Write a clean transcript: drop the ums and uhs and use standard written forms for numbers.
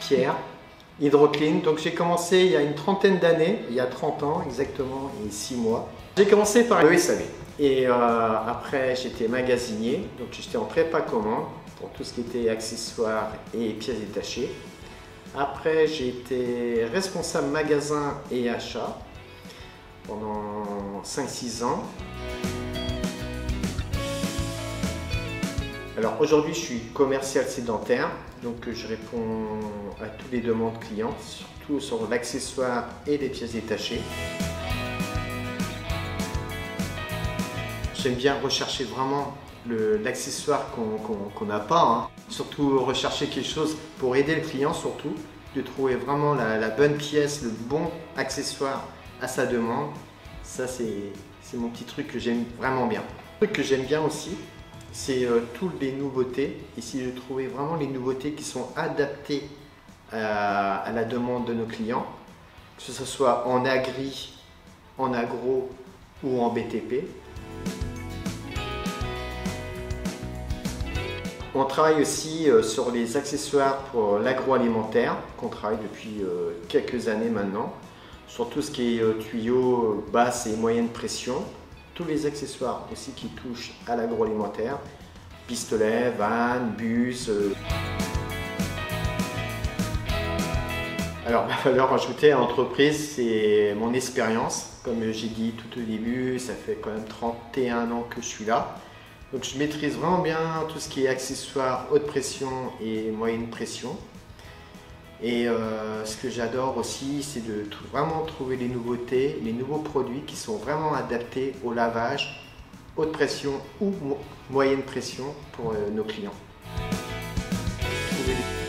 Pierre, Hydroclean. Donc j'ai commencé il y a une trentaine d'années, il y a 30 ans exactement, et 6 mois. J'ai commencé par le SAV et après j'étais magasinier, donc j'étais en prépa commande pour tout ce qui était accessoires et pièces détachées. Après j'ai été responsable magasin et achat pendant 5-6 ans. Alors aujourd'hui je suis commercial sédentaire, donc je réponds à toutes les demandes clients, surtout sur l'accessoire et les pièces détachées. J'aime bien rechercher vraiment l'accessoire qu'on n'a pas, hein. Surtout rechercher quelque chose pour aider le client, surtout de trouver vraiment la bonne pièce, le bon accessoire à sa demande. Ça c'est mon petit truc que j'aime vraiment bien. Le truc que j'aime bien aussi, c'est toutes les nouveautés. Ici, je trouvais vraiment les nouveautés qui sont adaptées à la demande de nos clients, que ce soit en agri, en agro ou en BTP. On travaille aussi sur les accessoires pour l'agroalimentaire, qu'on travaille depuis quelques années maintenant, sur tout ce qui est tuyaux basse et moyenne pression. Tous les accessoires aussi qui touchent à l'agroalimentaire, pistolets, vannes, bus. Alors ma valeur ajoutée à l'entreprise, c'est mon expérience. Comme j'ai dit tout au début, ça fait quand même 31 ans que je suis là. Donc je maîtrise vraiment bien tout ce qui est accessoires haute pression et moyenne pression. Et ce que j'adore aussi, c'est de vraiment trouver les nouveautés, les nouveaux produits qui sont vraiment adaptés au lavage, haute pression ou moyenne pression pour nos clients.